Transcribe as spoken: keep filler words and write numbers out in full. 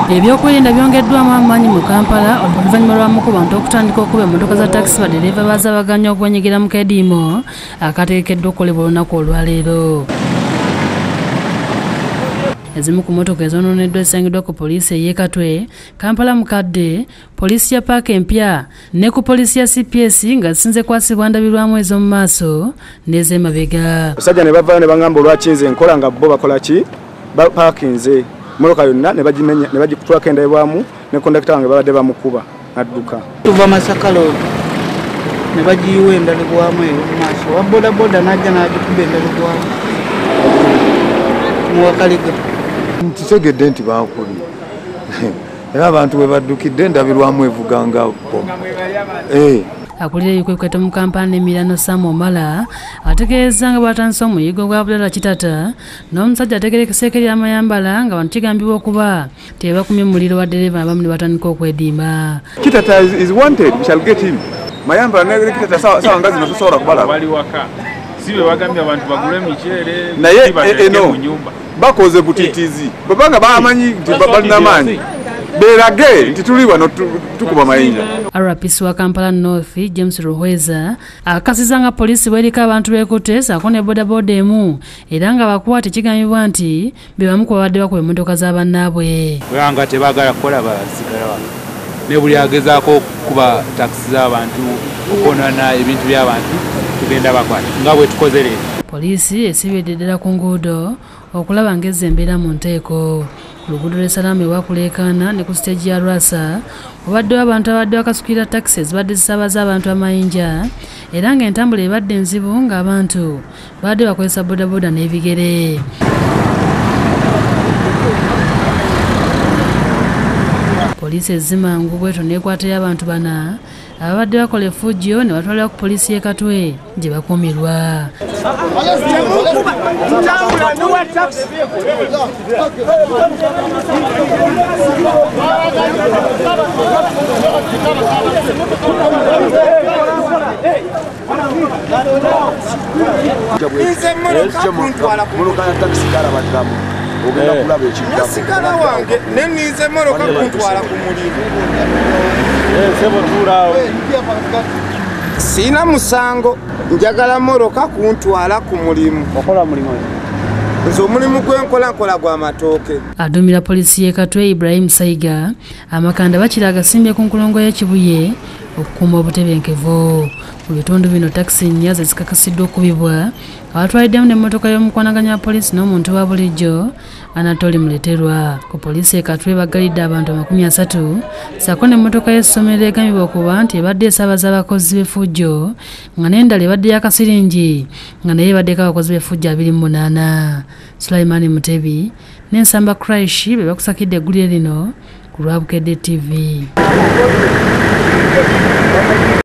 Ebyokwerinda byongeddwamu amaanyi mu Kampala oluvannyuma lwa mu ku bantu okutandika okuba emmotoka za takisi badereva bazaabaganya okwenyigira mu kediimo akateekeddwa okukolebwa olunaku olwaleero. Ezimu ku mmotoka ezoononeddwa zisangiddwa ku poliisi ey'e Katwe, Kampala Mukadde, poliisi ya paaka empya ne ku poliisi ya C P S nga zisinze kwasibwa ndabirwamu ez'omu maaso n'ez'emabega. Abasajja ne bavaayo ne bagamba olwaki nze nkola nga bo bakola ki bapaakinze mmotoka yonna ne bagimenya ne bagikutwako endabirwamu ne kondakita wange babadde bamukuba n'adduka. Tuva Masakalo ne bagiyiwa endabirwamu eyo mu maaso wa boda boda n'ajja n'agikuba endabirwamu mu Wakaliga. Ntitegedde nti bankuli era abantu bwe baddukidde endabirwamu evuga nga bo. Akulira ebikwekweto mu Kampala n'Emirano Sam Omala ategeeza nga bw'atandise omuyigo gwa Bulala Kitata n'omusajja ategerekeseeko eri amayambala nga bantu kigambibwa okuba tebakumye muliro wa dereva abamu ne batandika okwediima. Kitata is wanted, we shall get him. Mayambala ne Kitata sawa ngazi nosobola kubala. Bali waka. Sibe bagambye abantu bagule emiceere naye eno bakoze butitizi babanga bamanyi nti balina amaanyi berage nti tuli wano tukuba mayinja. R P C wa Kampala North James Ruhweza akasiza nga poliisi bweriko abantu beekutte saako ne bodaboda emu era nga bakwate kigambibwa nti be bamu ku babadde bakuba emmotoka z'abannaabwe. Bwanga tebaagala kukola basigala wano ne buli agezaako okukuba takisi z'abantu okwonoona ebintu by'abantu tugenda bakwata nga bwe tukoze leero. Poliisi esibidde ddala ku nguudo okulaba ng'ezza embeera mu nteeko. Ku luguudo lw'e Salama ewakuleekaana ne ku siteegi ya Rwasa wabaddewo abantu abadde bakasukira takisi ezibadde zisaabaza abantu amayinja era ng'entambula ebadde nzibu ng'abantu babadde bakozesa bodaboda n'ebigere. Poliisi ezzimangu bwetyo n'ekwatayo abantu bana ababadde bakola effujjo ne batwalira ku poliisi y'e Katwe gye bakuumirwa. Nasigala wange nenize moroka kuntwala ku mulimu. Sina musango njagala moroka kuntwala ku mulimu. Okola mulimu nze omulimu gwenkola nkola gwa matooke. Aduumira poliisi y'e Katwe Ibrahim Saiga amakanda bakira agasimbye ku nkulongo y'Ekibuye okukuuma obutebenkevu. Mu bitundu bino takisi nnya ze zikakasiddwa okubibwa abatwaliddemu n'emmotoka y'omukwanaganya wa poliisi n'omuntu wa bulijjo Anatoli Muleterwa. Ku poliisi y'e Katwe baggalidde abantu amakumi asatu ssaako n'emmotoka y'essomero egambibwa okuba nti ebadde esaabaza abakozi b'effujjo nga n'endala ebadde y'akasiringi nga naye ebaddeko abakozi b'effujjo abiri mu munaana. Sulaiman Mutebi n'Ensamba Crash be bakusakidde eggulire lino ku lwa Bukedde T V.